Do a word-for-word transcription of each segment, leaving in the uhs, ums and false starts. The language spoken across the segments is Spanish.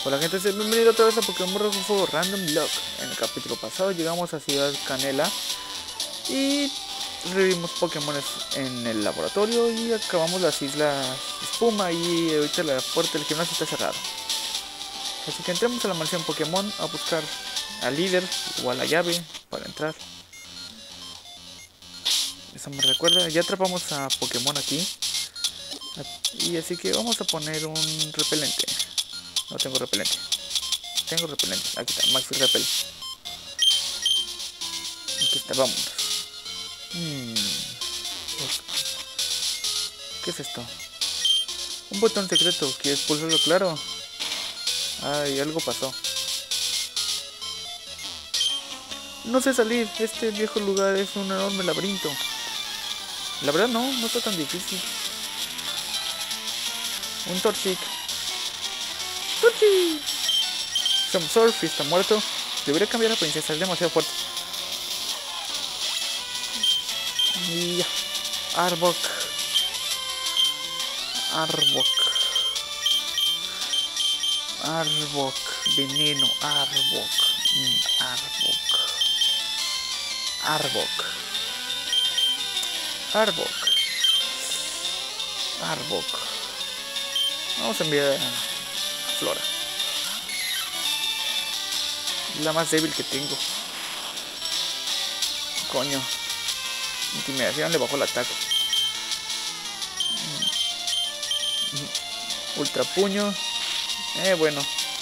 Hola gente, bienvenido otra vez a Pokémon Rojo Random Block. En el capítulo pasado llegamos a Ciudad Canela y revivimos Pokémon en el laboratorio y acabamos las islas Espuma y ahorita la puerta del gimnasio está cerrada. Así que entremos a la mansión Pokémon a buscar al líder o a la llave para entrar. Eso me recuerda, ya atrapamos a Pokémon aquí. Y así que vamos a poner un repelente. No tengo repelente. Tengo repelente. Aquí está, Maxi Repel. Aquí está, vamos. Hmm. ¿Qué es esto? Un botón secreto. ¿Quieres pulsarlo? Claro. Ay, algo pasó. No sé salir. Este viejo lugar es un enorme laberinto. La verdad no, no está tan difícil. Un Torchic. ¡Torchic! Surf está muerto. Debería cambiar a princesa, es demasiado fuerte. Y ya. Arbok. Arbok. Arbok. Veneno. Arbok. Mm, Arbok. Arbok. Arbok. Arbok. Vamos a enviar a Flora. La más débil que tengo. Coño. Intimidación le bajó el ataque. Ultra puño. Eh, bueno.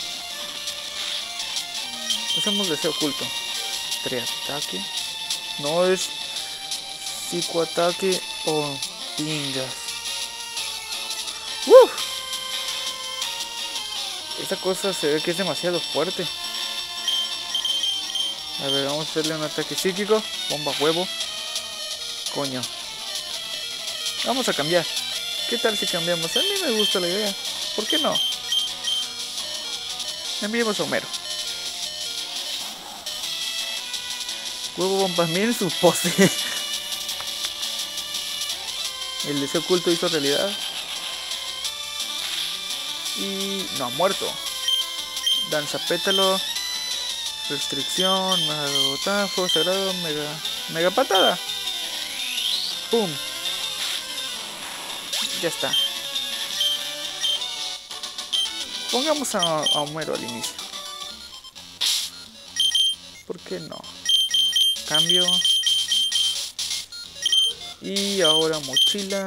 Hacemos deseo oculto. Triataque. No es psicoataque o pingas. ¡Uf! Esa cosa se ve que es demasiado fuerte. A ver, vamos a hacerle un ataque psíquico. Bomba huevo. Coño. Vamos a cambiar. ¿Qué tal si cambiamos? A mí me gusta la idea. ¿Por qué no? Enviemos a Homero. Huevo bomba. Miren su pose. El deseo oculto hizo realidad. Y no ha muerto. Danza pétalo. Restricción. Mega botán. Fuego sagrado. Mega. Mega patada. Pum. Ya está. Pongamos a, a Homero al inicio. ¿Por qué no? Cambio. Y ahora mochila.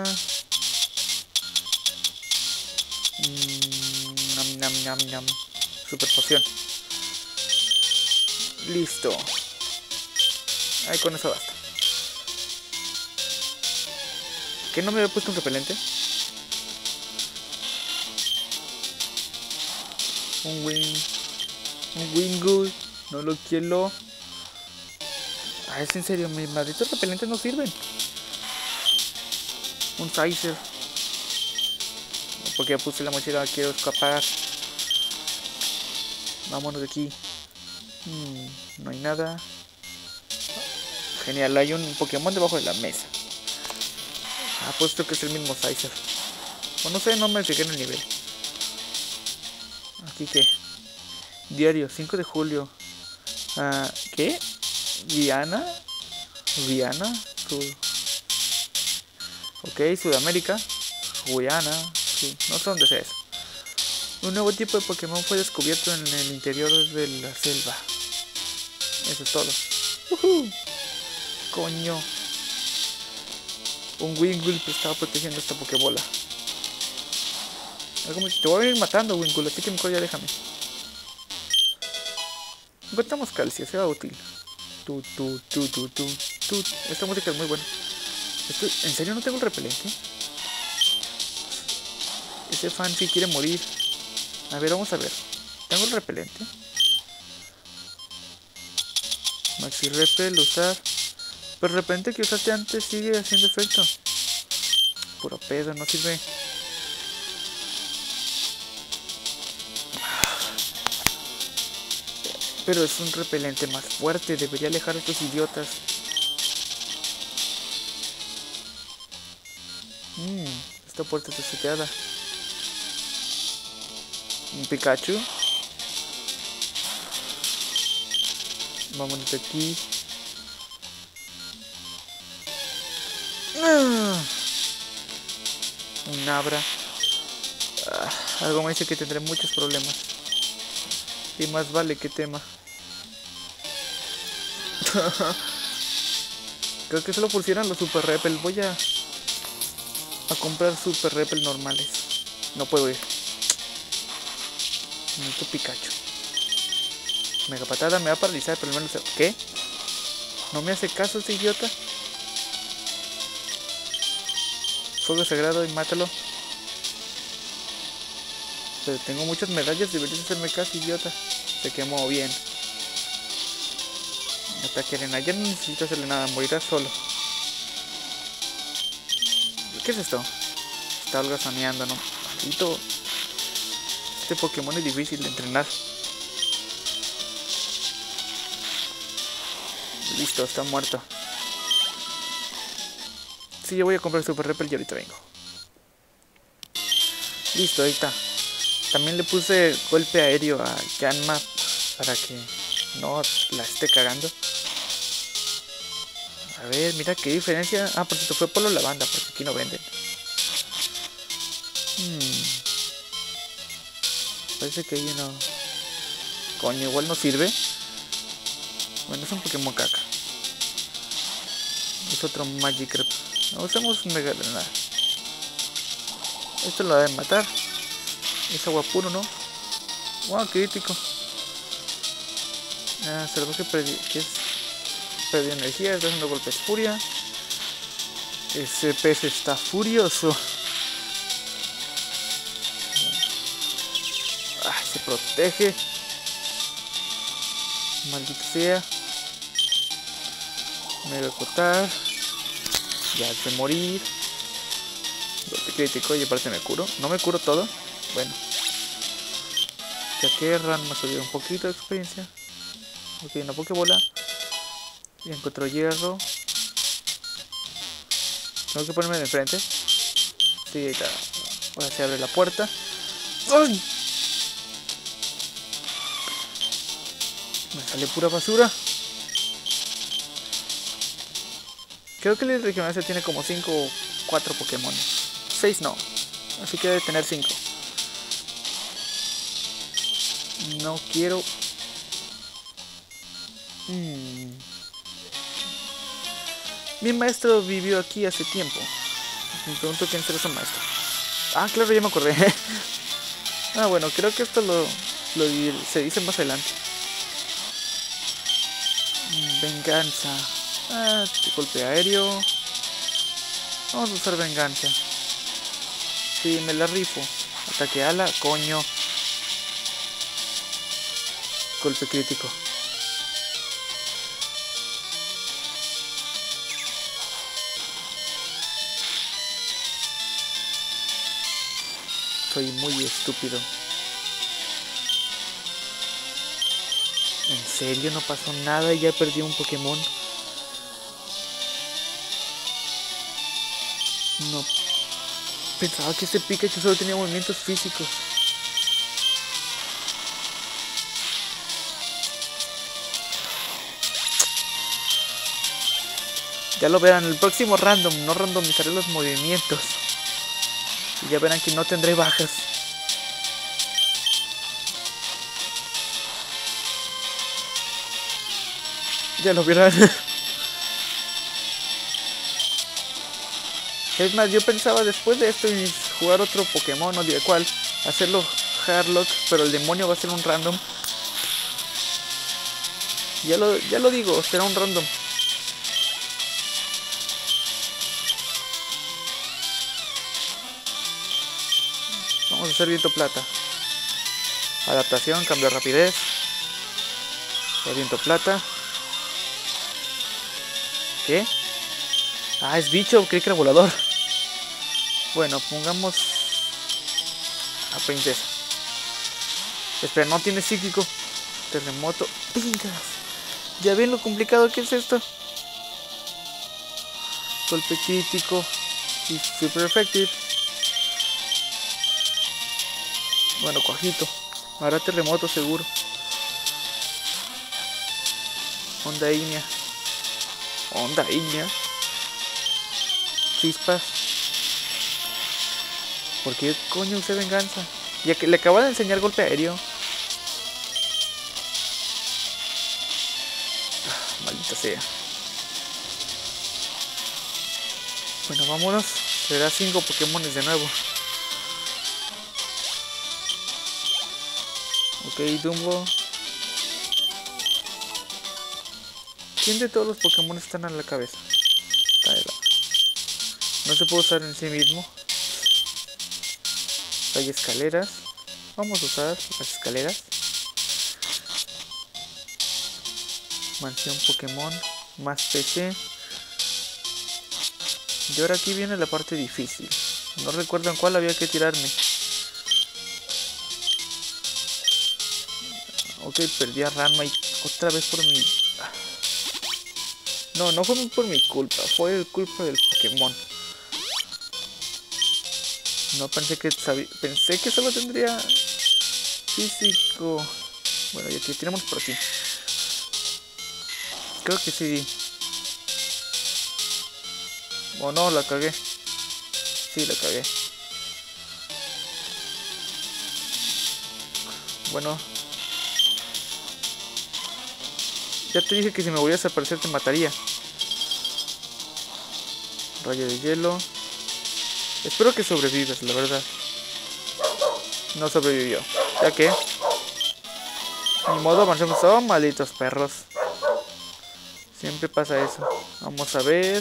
Mm, nam, nam, nam, nam. Super poción. Listo. Ahí con eso basta. ¿Que no me había puesto un repelente? Un wing. Un Wingull. No lo quiero. Ah, es en serio, mis malditos repelentes no sirven. Un Sizer. Porque ya puse la mochila, quiero escapar. Vámonos de aquí. Hmm, no hay nada. Genial, hay un Pokémon debajo de la mesa. Apuesto que es el mismo Sizer. O no sé, no me fijé en el nivel. Aquí que. Diario, cinco de julio. Uh, ¿Qué? Viana. Viana. Sud... Ok, Sudamérica. Guyana. Sí, no sé dónde sea eso. Un nuevo tipo de Pokémon fue descubierto en el interior de la selva. Eso es todo. Uh-huh. Coño. Un Wingull que estaba protegiendo esta Pokébola. Te voy a ir matando, Wingull, así que mejor ya déjame. Encontramos calcio, será útil. Tu, tu, tu, tu, tu, tu. Esta música es muy buena. Estoy... ¿En serio no tengo el repelente? Ese fan sí quiere morir. A ver, vamos a ver. ¿Tengo el repelente? Maxi Repel, usar. Pero el repelente que usaste antes sigue haciendo efecto. Puro pedo, no sirve. Pero es un repelente más fuerte. Debería alejar a estos idiotas. Mmm, esta puerta está seteada. Un Pikachu. Vámonos de aquí. Ah, un Abra. Ah, algo me dice que tendré muchos problemas. Y más vale que tema. Creo que solo pusieran los Super Repel. Voy a, a comprar Super Repel normales. No puedo ir. Necesito Pikachu. Mega patada me va a paralizar, pero al menos... ¿Qué? ¿No me hace caso este idiota? Fuego sagrado y mátalo. Pero tengo muchas medallas, deberías hacerme caso, idiota. Se quemó bien. Ataque arena, ya no necesito hacerle nada, morirá solo. ¿Qué es esto? Está holgazaneando, ¿no? Maldito. Este Pokémon es difícil de entrenar. Listo, está muerto. Sí, yo voy a comprar Super Repel y ahorita vengo. Listo, ahí está. También le puse golpe aéreo a Yanma para que no la esté cagando. A ver, mira qué diferencia. Ah, por cierto, fue por la lavanda, porque aquí no venden. Hmm. Parece que hay uno. Coño, igual no sirve. Bueno, es un Pokémon caca. Es otro Magikarp. No usamos un Mega Granada. Esto lo debe matar. Es agua puro, ¿no? Wow, crítico. Ah, salvaje perdió. ¿Qué es? Perdió energía, está haciendo golpes furia. Ese pez está furioso. Ah, se protege. Maldito sea. Me voy a acotar. Ya hace morir. Golpe crítico y aparte me curo. No me curo todo. Bueno. Ya que Ran me subió un poquito de experiencia. Ok, una Pokébola. Y encontró hierro. Tengo que ponerme de enfrente. Sí, ahí está. Ahora se abre la puerta. ¡Ay! Me sale pura basura. Creo que el regional se tiene como cinco o cuatro Pokémon. seis no. Así que debe tener cinco. No quiero... Hmm. Mi maestro vivió aquí hace tiempo. Me pregunto quién será su maestro. Ah, claro, ya me acordé. Ah, bueno, creo que esto lo, lo se dice más adelante. Venganza. Ah, golpe aéreo. Vamos a usar venganza. Sí, me la rifo. Ataque ala, coño. Golpe crítico. Soy muy estúpido. ¿En serio no pasó nada y ya perdí un Pokémon? No. Pensaba que este Pikachu solo tenía movimientos físicos. Ya lo verán, el próximo random, no randomizaré los movimientos. Y ya verán que no tendré bajas. Ya lo verán. Es más, yo pensaba después de esto y jugar otro Pokémon, no diré cuál, hacerlo Harlock, pero el demonio va a ser un random. Ya lo, ya lo digo, será un random. Vamos a hacer viento plata. Adaptación, cambio de rapidez. El viento plata. ¿Qué? Ah, es bicho, creí que era volador. Bueno, pongamos a princesa. Espera, no tiene psíquico. Terremoto. Pingas. Ya ven lo complicado que es esto. Golpe crítico. Y super effective. Bueno, cuajito. Ahora terremoto seguro. Onda ígnea. Onda ígnea. Chispas. ¿Por qué coño usé venganza? Ya que le acabo de enseñar golpe aéreo. Ah, maldita sea. Bueno, vámonos. Será cinco Pokémones de nuevo. Ok, Dumbo. ¿Quién de todos los Pokémon están a la cabeza? No se puede usar en sí mismo. Hay escaleras. Vamos a usar las escaleras. Mansión Pokémon. Más P C. Y ahora aquí viene la parte difícil. No recuerdo en cuál había que tirarme. Ok, perdí a Ranma y otra vez por mi... No, no fue por mi culpa. Fue el culpa del Pokémon. No pensé que sabía... Pensé que solo tendría... Físico... Bueno, ya que tenemos por aquí. Creo que sí. O no, la cagué. Sí, la cagué. Bueno. Ya te dije que si me volvías a aparecer te mataría. Rayo de hielo. Espero que sobrevivas, la verdad. No sobrevivió. ¿Ya qué? Ni modo, avancemos. Oh, malditos perros. Siempre pasa eso. Vamos a ver.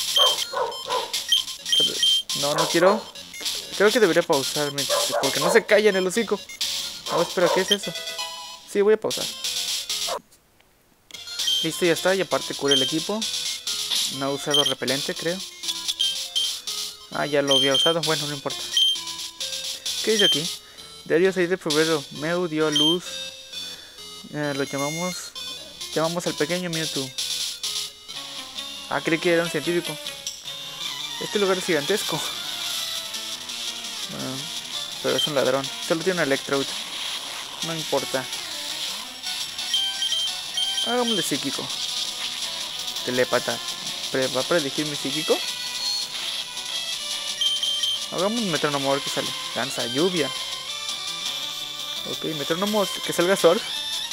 No, no quiero. Creo que debería pausarme porque no se calla en el hocico. No, espera, ¿qué es eso? Sí, voy a pausar. Listo, ya está. Y aparte curé el equipo. No he usado repelente, creo. Ah, ya lo había usado. Bueno, no importa. ¿Qué dice aquí? Diario seis de febrero. Mew dio a luz. Eh, lo llamamos... Llamamos al pequeño Mewtwo. Ah, creí que era un científico. Este lugar es gigantesco. Bueno, pero es un ladrón. Solo tiene un Electrode. No importa. Hagámosle psíquico. Telépata. ¿Va a predecir mi psíquico? Hagamos un metrónomo a ver qué sale. Danza, lluvia. Ok, metrónomo que salga Surf.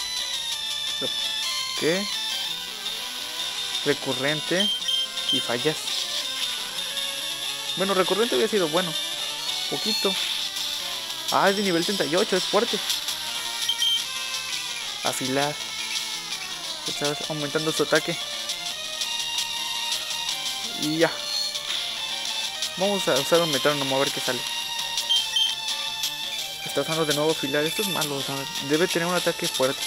¿Qué? Recurrente. Y fallas. Bueno, recurrente había sido bueno. Poquito. Ah, es de nivel treinta y ocho, es fuerte. Afilar. Está aumentando su ataque. Y ya. Vamos a usar un metrónomo a ver qué sale. Está usando de nuevo afilar. Esto es malo, ¿sabes? Debe tener un ataque fuerte.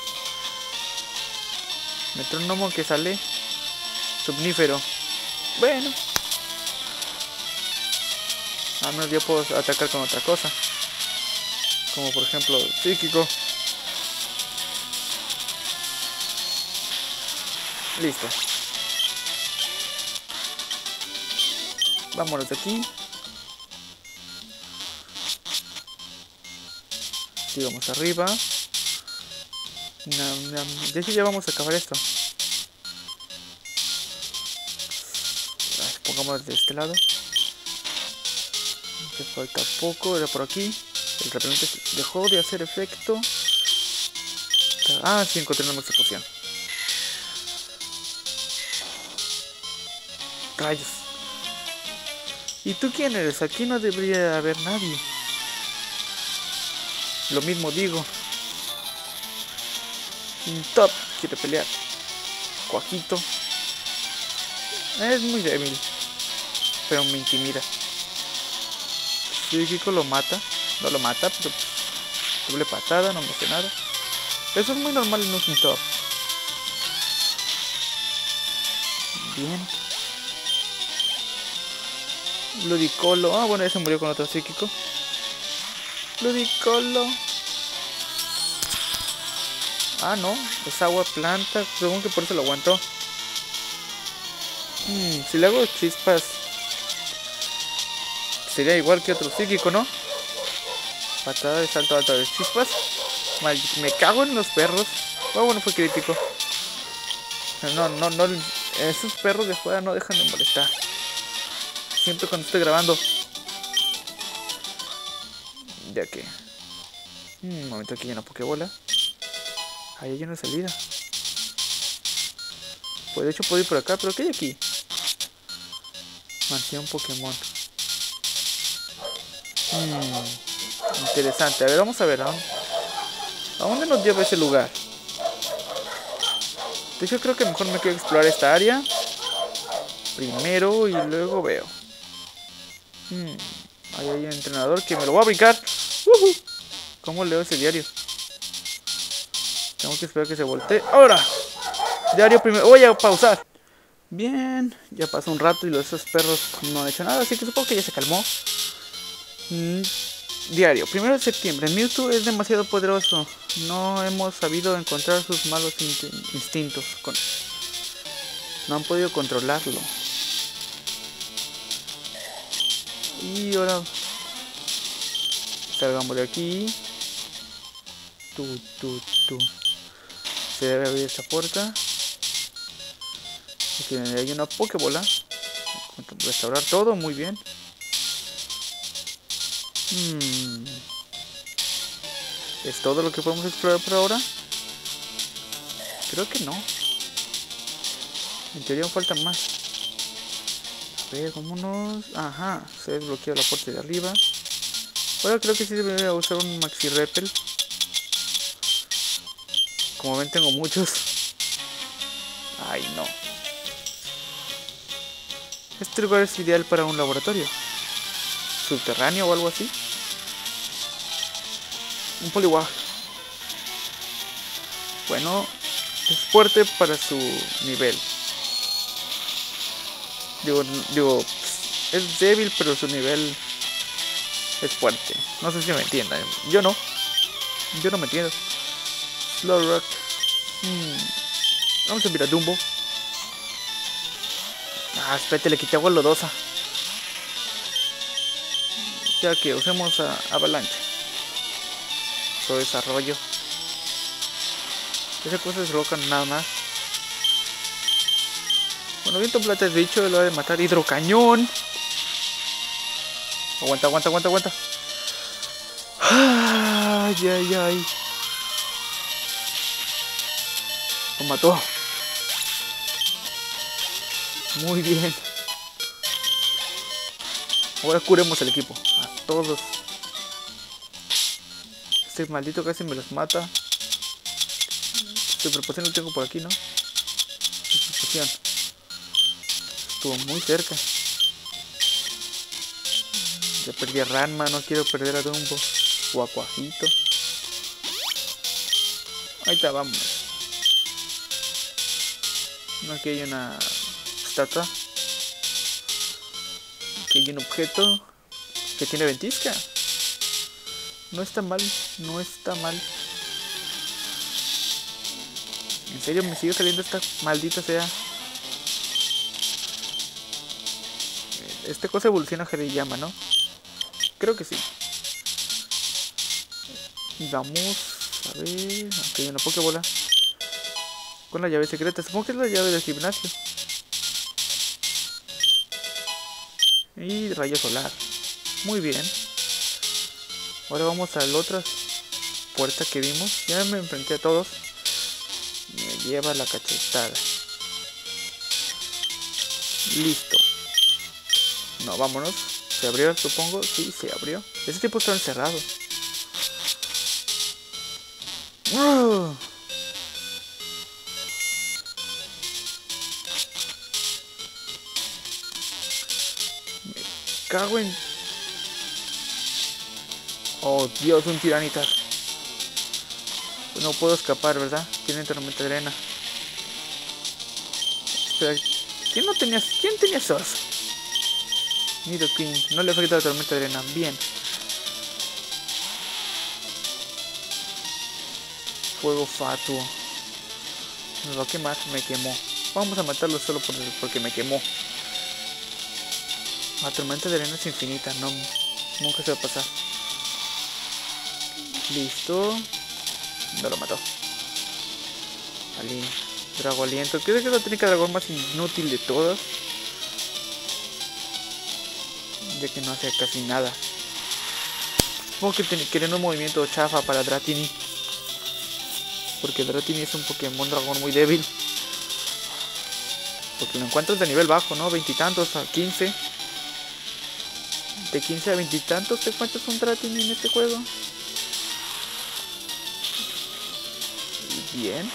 Metrónomo que sale. Somnífero. Bueno. Al menos yo puedo atacar con otra cosa. Como por ejemplo, psíquico. Listo. Vámonos de aquí. Sigamos arriba. De hecho ya vamos a acabar esto. Pongamos de este lado. Me falta poco, era por aquí. El repelente dejó de hacer efecto. Ah, sí, encontré una execución. Rayos. ¿Y tú quién eres? Aquí no debería haber nadie. Lo mismo digo. Un top quiere pelear. Cuajito. Es muy débil. Pero me intimida. Psíquico lo mata. No lo mata, pero doble patada, no me hace nada. Eso es muy normal en un top. Bien. Ludicolo. Ah, bueno, ya se murió con otro psíquico. Ludicolo. Ah, no. Es agua planta. Supongo que por eso lo aguantó. Hmm, si le hago chispas, sería igual que otro psíquico, ¿no? Patada de salto alto de chispas. Mal, me cago en los perros. Oh, bueno, fue crítico. No, no, no. Esos perros de fuera no dejan de molestar. Siempre cuando estoy grabando. Ya que. Un momento, aquí hay una pokebola. Ahí hay una salida. Pues de hecho puedo ir por acá, pero ¿qué hay aquí? Mansión Pokémon. Hmm, interesante. A ver, vamos a ver. ¿A dónde, ¿a dónde nos lleva ese lugar? De hecho creo que mejor me quiero explorar esta área primero y luego veo. Hmm, ahí hay un entrenador que me lo voy a brincar. Uh-huh. ¿Cómo leo ese diario? Tengo que esperar que se voltee. ¡Ahora! Diario primero. Voy a pausar. Bien, ya pasó un rato y los esos perros no han hecho nada, así que supongo que ya se calmó. Mm, diario, primero de septiembre. Mewtwo es demasiado poderoso. No hemos sabido encontrar sus malos instintos. Con... No han podido controlarlo. Y ahora salgamos de aquí. Tu, tu, tu. Se debe abrir esta puerta. Aquí hay una pokebola. Restaurar todo, muy bien. Hmm. ¿Es todo lo que podemos explorar por ahora? Creo que no. En teoría faltan más. A ver, vámonos. Ajá, se desbloqueó la puerta de arriba. Ahora creo que sí debería usar un Maxi Repel. Como ven, tengo muchos. Ay, no. Este lugar es ideal para un laboratorio subterráneo o algo así. Un Poliwag. Bueno, es fuerte para su nivel. Digo, digo, es débil, pero su nivel es fuerte. No sé si me entiendan. Yo no. Yo no me entiendo. Slowrock. Hmm. Vamos a mirar Dumbo. Ah, espérate, le quité agua lodosa. Ya que usemos a avalancha. Su desarrollo. Esa cosa es roca nada más. Bueno, viento plata es bicho, lo ha de matar. Hidrocañón. Aguanta, aguanta, aguanta, aguanta. Ay, ay, ay. Lo mató. Muy bien. Ahora curemos el equipo. A todos. Este maldito casi me los mata. Este propósito lo tengo por aquí, ¿no? Propósito. Estuvo muy cerca. Ya perdí a Ranma, no quiero perder a Dumbo. O a Cuajito. Ahí está, vamos. Aquí hay una estatua. Aquí hay un objeto que tiene ventisca. No está mal, no está mal. En serio, me sigue saliendo esta maldita sea. Este cosa evoluciona a Hariyama, ¿no? Creo que sí. Vamos a ver. Aquí hay una pokebola con la llave secreta. Supongo que es la llave del gimnasio. Y rayo solar. Muy bien. Ahora vamos a la otra puerta que vimos. Ya me enfrenté a todos. Me lleva la cachetada. Listo. No, vámonos. ¿Se abrió, supongo? Sí, se abrió. Ese tipo está encerrado. ¡Uh! Me cago en... Oh, Dios, un tiranitar. No puedo escapar, ¿verdad? Tiene tormenta de arena. Espera, ¿quién no tenía... ¿Quién tenía esos? Nidoking, no le afecta la tormenta de arena. Bien. Fuego fatuo. Me va a quemar, me quemó. Vamos a matarlo solo por, porque me quemó. La tormenta de arena es infinita, no, nunca se va a pasar. Listo. No lo mató. Ali. Drago Aliento. Creo que es la técnica de dragón más inútil de todas, ya que no hace casi nada. Supongo que queriendo un movimiento chafa para Dratini, porque Dratini es un Pokémon dragón muy débil. Porque lo encuentras de nivel bajo, ¿no? Veintitantos a quince. De quince a veintitantos te encuentras un Dratini en este juego. Bien.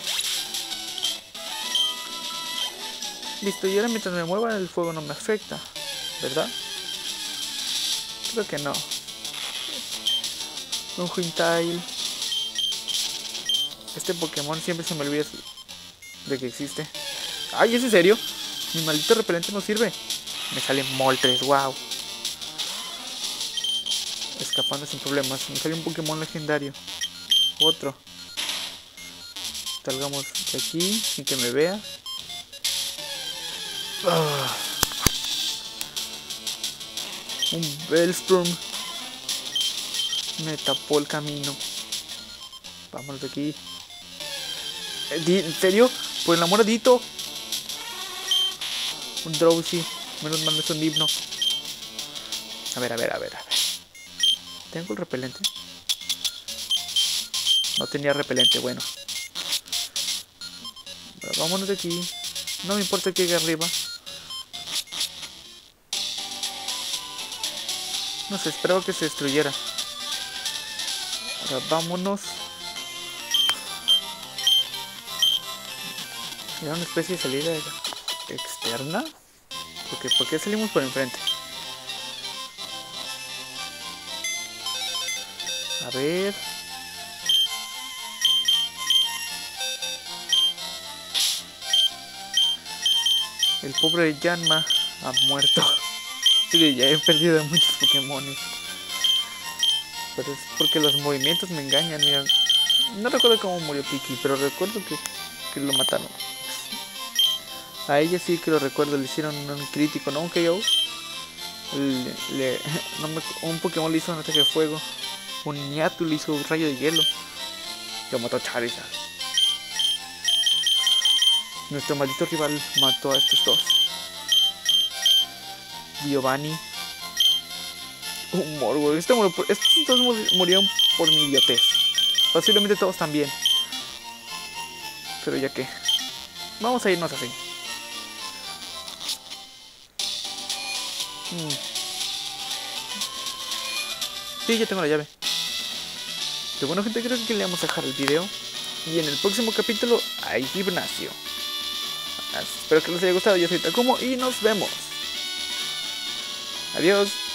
Listo, y ahora mientras me mueva el fuego no me afecta, ¿verdad? Creo que no. Un Huintail. Este Pokémon siempre se me olvida de que existe. Ay, ¿es en serio? Mi maldito repelente no sirve. Me sale Moltres, wow. Escapando sin problemas. Me sale un Pokémon legendario. Otro. Salgamos de aquí sin que me vea. Ah. Un Bellsprout. Me tapó el camino. Vámonos de aquí. ¿En serio? Por el amor a Dito. Un Drowsy. Menos mal no es un himno. A ver, a ver, a ver, a ver. ¿Tengo el repelente? No tenía repelente, bueno. Pero vámonos de aquí. No me importa que llegue arriba. No sé, esperaba que se destruyera. Ahora vámonos. Era una especie de salida externa. Porque, ¿por qué salimos por enfrente? A ver. El pobre Yanma ha muerto. Sí, ya he perdido a muchos Pokémones. Pero es porque los movimientos me engañan. Mira. No recuerdo cómo murió Kiki, pero recuerdo que, que lo mataron. A ella sí que lo recuerdo, le hicieron un crítico, no un K O. Le, le, no me, un Pokémon le hizo un ataque de fuego. Un Niatu le hizo un rayo de hielo. Lo mató a Charizard. Nuestro maldito rival mató a estos dos. Giovanni. Un Morgul. Este murió por, estos dos murieron por mi idiotez. Posiblemente todos también. Pero ya que. Vamos a irnos así. Hmm. Sí, ya tengo la llave. Pero bueno, gente, creo que le vamos a dejar el video. Y en el próximo capítulo hay gimnasio. Espero que les haya gustado. Yo soy Takumo y nos vemos. Adiós.